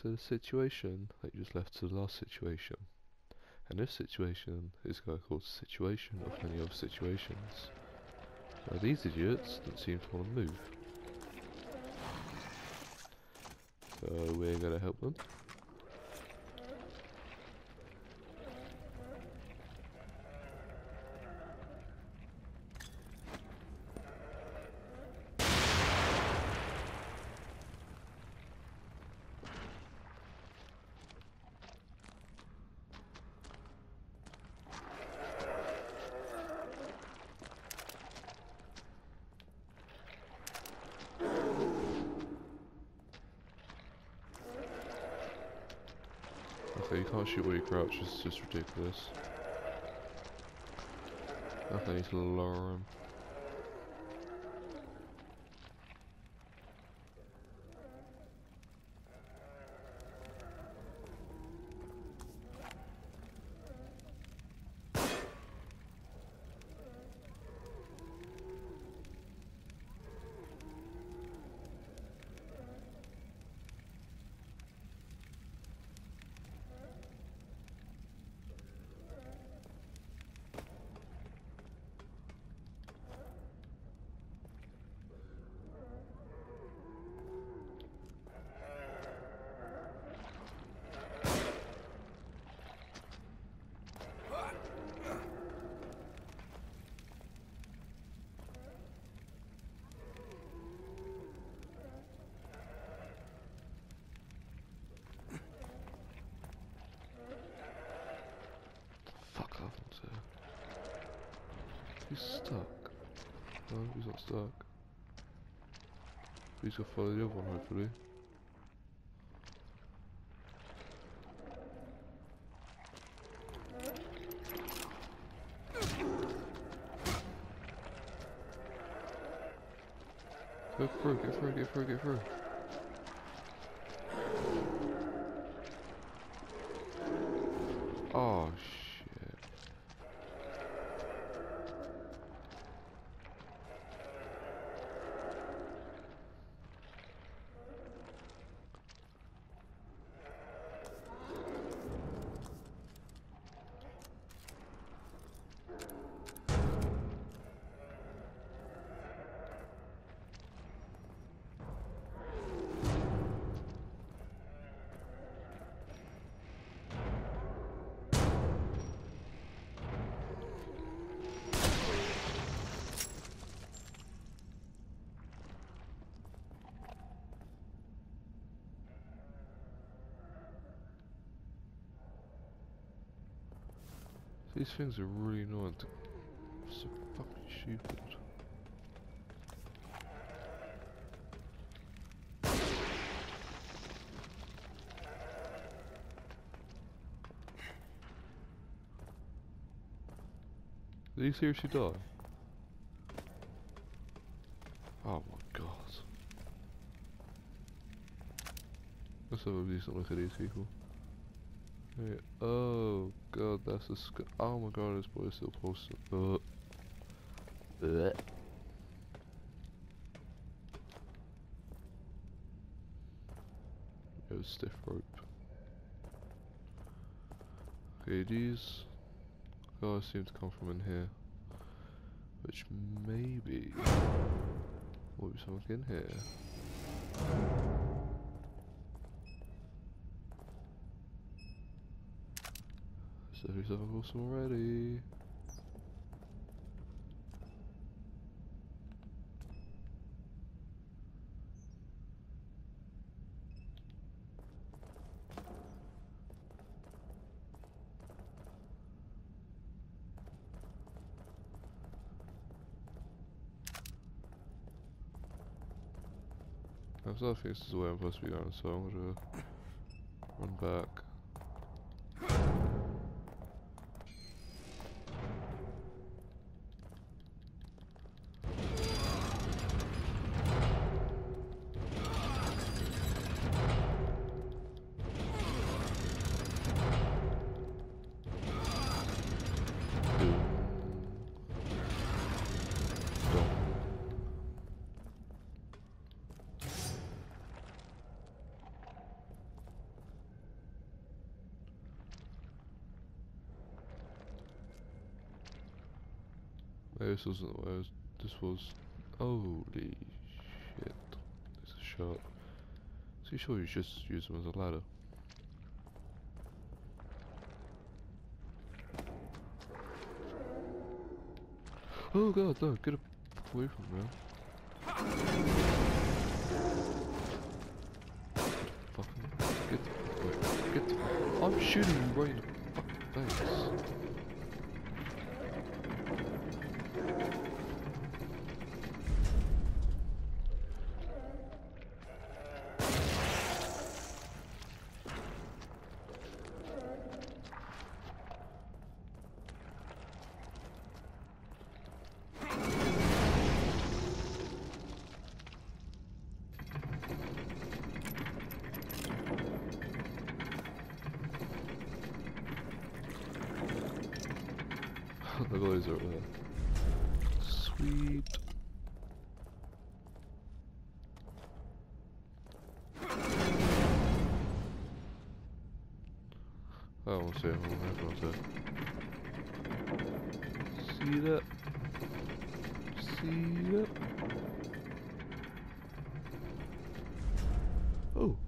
to the situation that you just left to the last situation. And this situation is going to cause a situation of many other situations. Now these idiots don't seem to want to move. So we're going to help them. Okay, you can't shoot while you crouch, it's just ridiculous. Okay, I need to lower him. Fuck off, sir. He's stuck. No, he's not stuck. He's gonna follow the other one, hopefully. Go through, get through, get through, get through. Oh shit. These things are really annoying. So fucking stupid. Did he seriously die? Oh my god. Let's have a decent look at these people. Hey, oh god, that's a oh my god, this boy is still posting. Blech. Yo, stiff rope. Okay, these guys seem to come from in here, which maybe will be something in here. So who's ever awesome already? I think this is the way I'm supposed to be going, so I'm gonna run back. Maybe this wasn't where this was. Holy shit. There's a shot. So you sure you just use them as a ladder? Oh god, no, get away from me. Fucking get the fuck away. Get the fuck. I'm shooting you right in the fucking face. The guys are there. Sweet. I don't want to say everyone's there. See that? See that? Oh.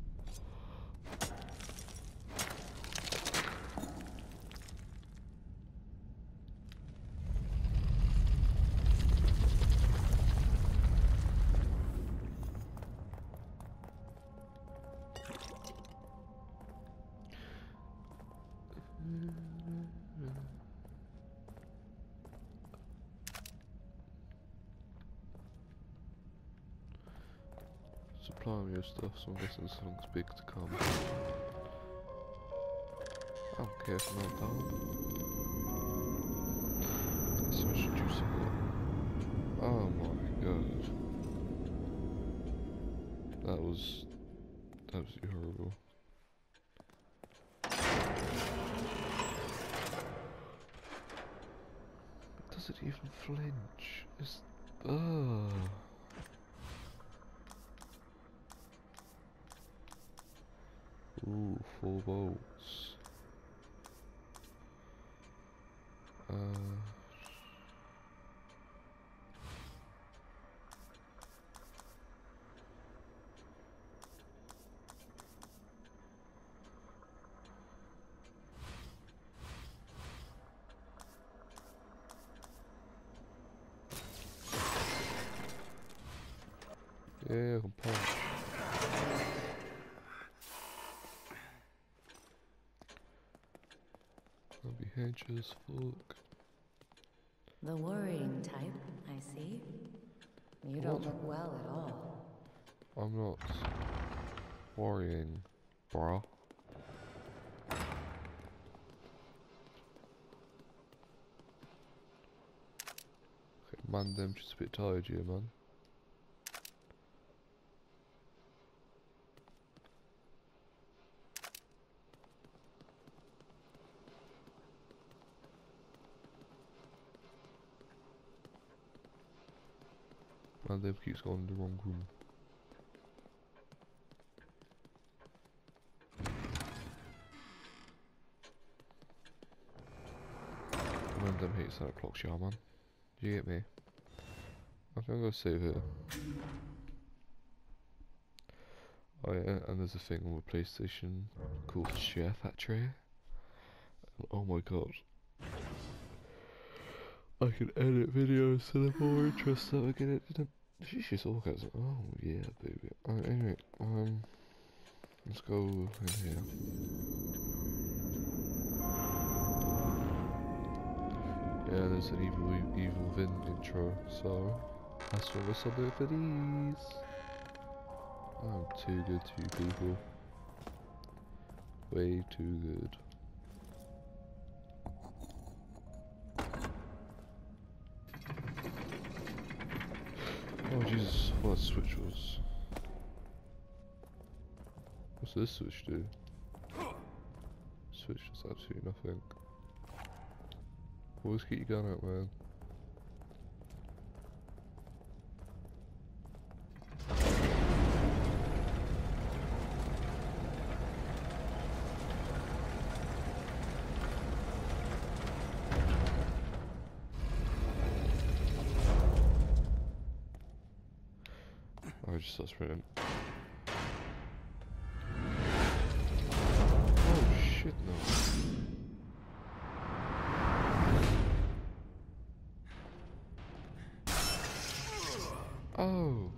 Supply me your stuff, so I'm guessing something's big to come. I don't care if I'm not down. That's so much juice in there. Oh my god. That was absolutely horrible. Does it even flinch? It's Ooh, 4 volts. Yeah, I can punch. I'll be hedgy as fuck. The worrying type, I see. You don't look well at all. I'm not worrying, bruh. Okay, man, them just a bit tired here, man. Man, them keeps going in the wrong room. Man, them hates that clock shot, man. Do you get me? I think I'm gonna save here. Oh yeah, and there's a thing on the PlayStation called Share Factory. Oh my god. I can edit videos to the more interest that I get it. She's orgasm. Oh yeah, baby. Anyway, let's go in here. Yeah, there's an evil Vin intro, so that's what we're subbing for these. I'm too good to you people. Way too good. Oh Jesus, what that switch was. What's this switch do? Switch does absolutely nothing. Always keep your gun out, man. just starts sprinting. Oh shit, no. Oh.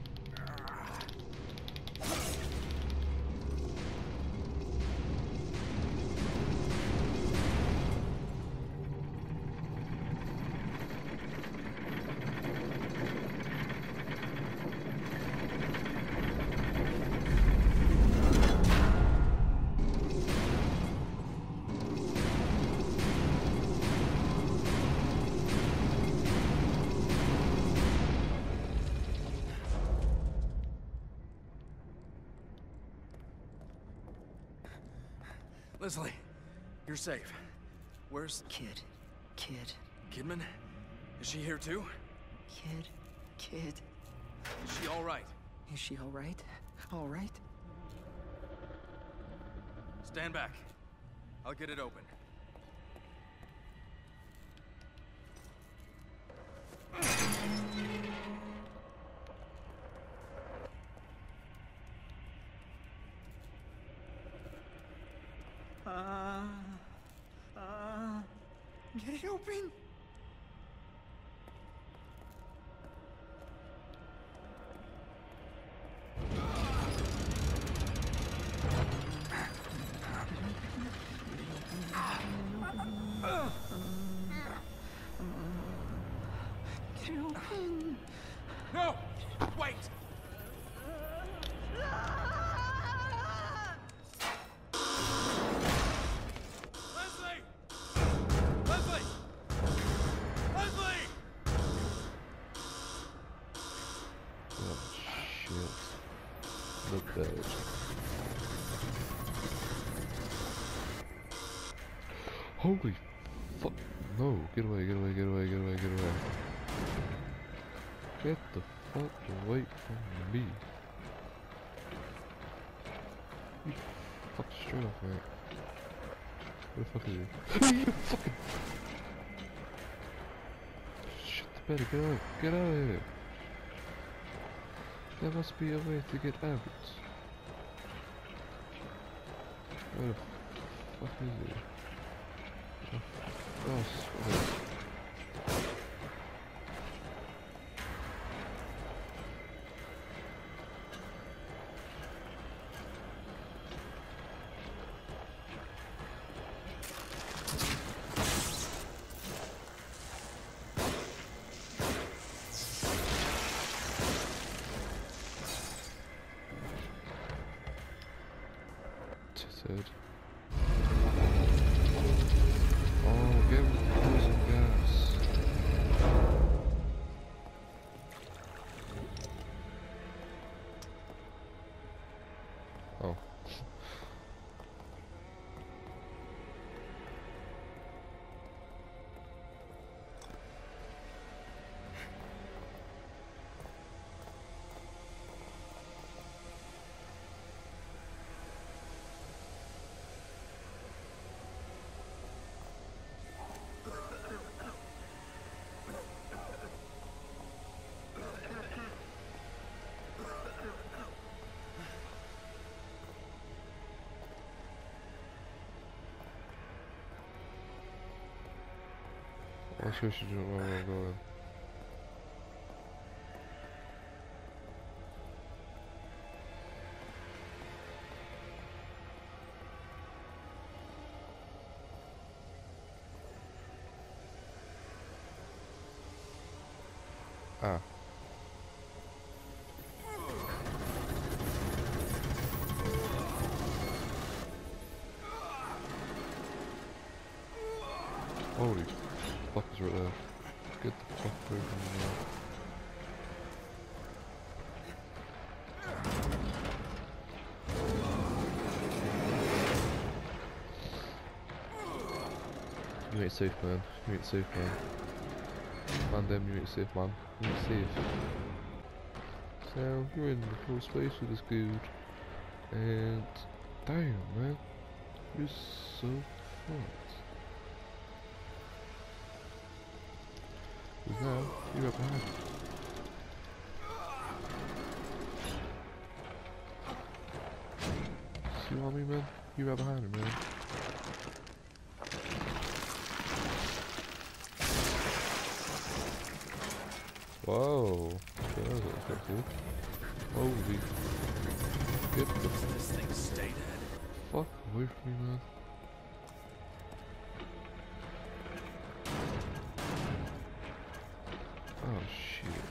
Leslie, you're safe. Where's Kid. Kidman? Is she here too? Kid. Is she all right? Is she all right? All right? Stand back. I'll get it open. Get it open. Get it open. No! Wait! Leslie! Leslie! Leslie! Oh shit. Look at it. Holy fuck. No, get away, get away, get away, get away, get away. Get the fuck away from me. You fuck straight off, mate. Where the fuck is he? You fucking... Shit the bed, get out. Get out of here. There must be a way to get out. Where the fuck is he? Oh, okay. Tittered. Oh, give him poison gas. Oh. I sure should do it where I'm going. Ah. Holy fuck is right there. Get the fuck away from me now. You ain't safe, man. You ain't safe, man. Man, damn, you ain't safe, man. You ain't safe. So, you're in the full space with this dude. And, damn, man. You're so fucked. Because now, you're up behind. You want me, man? You right behind me, man. Whoa. Okay, that was effective. Holy. Get the This thing stay dead. fuck away from me, man. Oh, shit.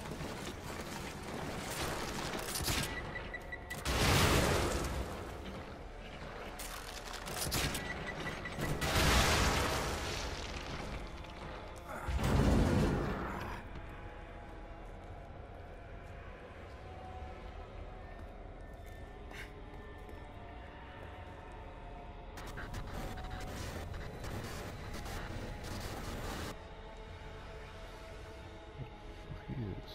Yes.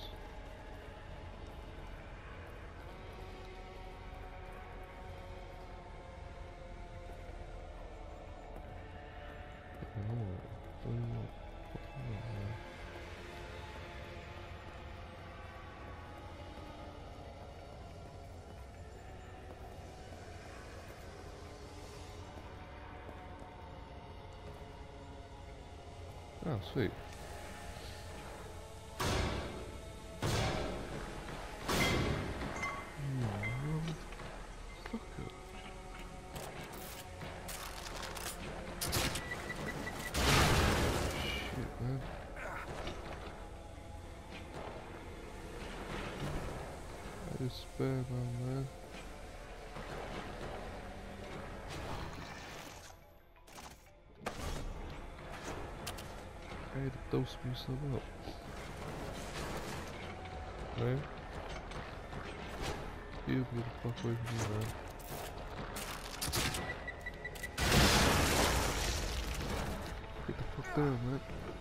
Oh, what do you want? What do you want, man? Oh, sweet. Motherfucker. Shit, man. I just spare man. I had to dose me some up. Man. You get the fuck away from me, man. Get the fuck down, man.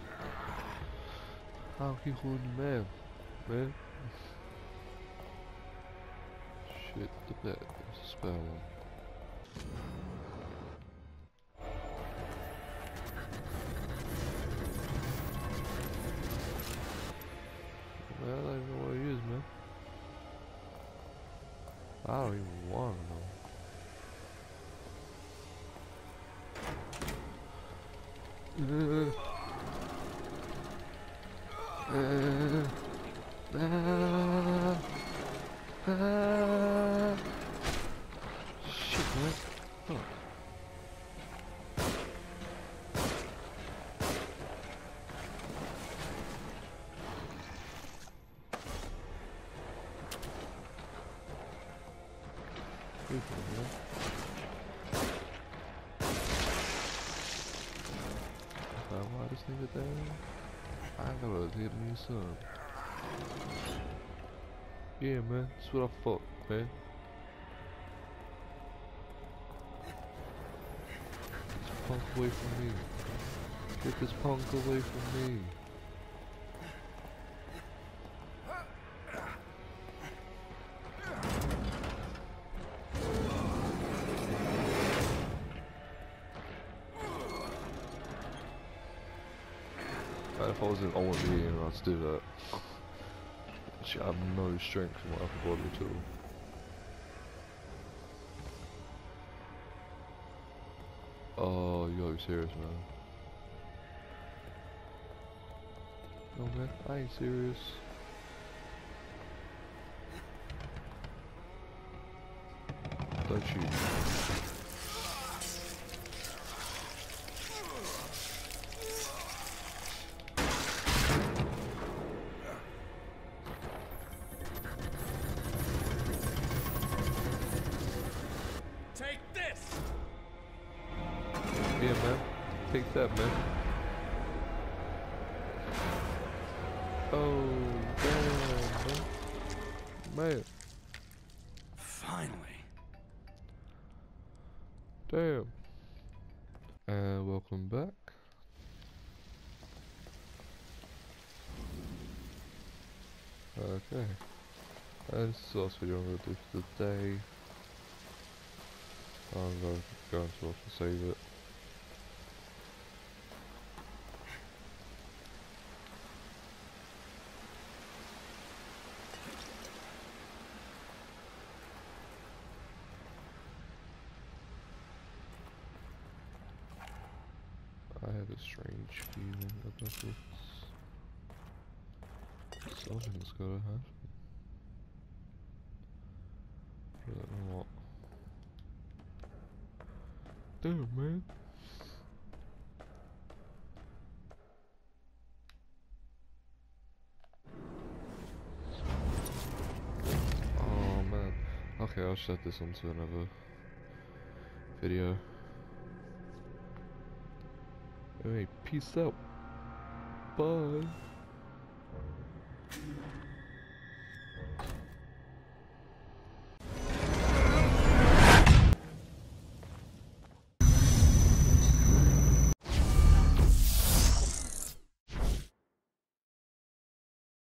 I'll keep holding you, man. Shit, the bat. There's a spell one. Man, I don't even know what it is, man. I don't even want to know. Shit, man. Fuck. Good one, man. If I want this nigga down, I gotta hit me some. Yeah, man. That's what I thought, man. Get this punk away from me. Get this punk away from me. If I was in OMB, I'd do that. Shit, I have no strength in my upper body at all. Oh, you gotta be serious, man. No, man, I ain't serious. Don't shoot. Take this! Yeah, man. Take that, man. Oh, damn, man. Finally. Damn. And welcome back. Okay. And this is the last video I'm going to do for the day. I'm going to go into off and save it. a strange feeling about it. Something's gotta happen. I don't know what. Damn, man. Oh man. Okay, I'll set this onto another video. Alright, peace out. Bye.